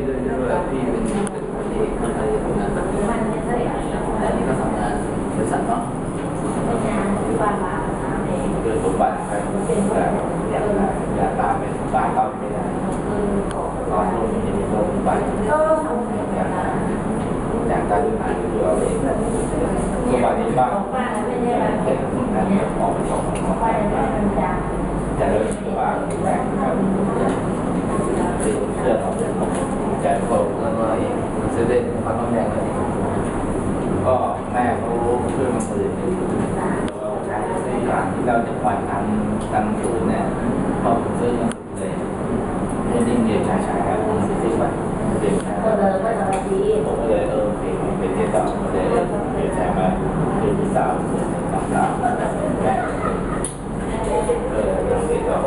พี่เป็นคนที่ทำงานทำงานแต่นี่ก็ทำงานบริษัทเนาะเกิดสมบัติไปแต่อยากตามเป็นสมบัติก็ไม่ได้ตอนนี้มีสมบัติอยากการดูงานดูเอาเองสมบัตินี้บ้างเป็นงานออกไปส่งจะเริ่มว่าแรงครับเชื่อเขาใจโกงเงินว่าเองซื้อได้พันน้ำแดงเลยก็แม่เขาช่วยมาปืนอย่างที่เราจะปล่อยกันปืนเนี่ยพอซื้อกันเลยไม่ได้เรียนชายครับผมซื้อไปเรียนชายผมก็เลยเป็นเที่ยวต่อเลยเรียนชายมาเรียนที่สาวสาวแม่ยังเรียนต่อ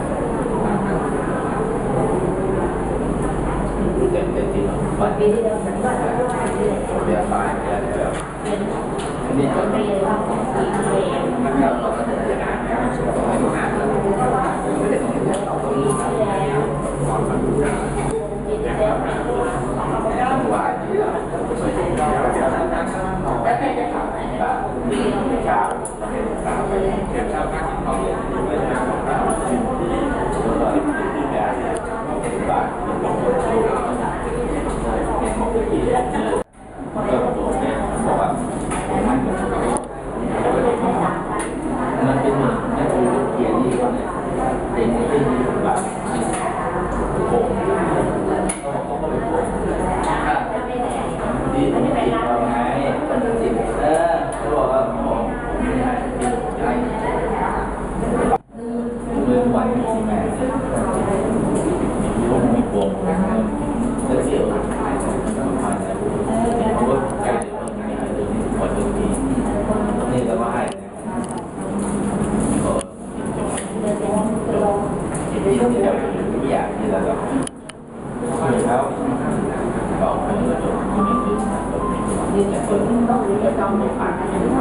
เป็นที่วันนี้เรียนไปแล้วอันนี้ก็ไม่ได้เราก็จะได้งานแล้วไม่ได้งานแล้วไม่ได้ของเราตรงนี้แล้วความมั่นใจวายที่เราช่วยเราแต่ใครจะทำอะไรมีชาวสาวไปเที่ยวชาวบ้านที่เขาเรียนไม่ได้ของเราแล้วก็มีการเอาเป็นบ้านเป็นของคนที่เราเป็นของที่ก็บอกว่ามันเป็นนักเรียนที่เขาเนี่ยเป็นที่แบบโกงเขาก็ไปโกงดีเราไงเขาบอกว่าไม่ได้ใช่เมื่อวันที่แม่ผมมีโกงแล้วเสียวผ่านแล้วเพราะว่าใกล้เดี๋ยวมีอะไรเรื่องนี้ก่อนเรื่องนี้นี่เราก็ให้ที่เราทุกอย่างที่เราแบบแล้วบอกคนก็จบไม่ถึงนี่จะคนต้องเรียนต้องไม่ผ่าน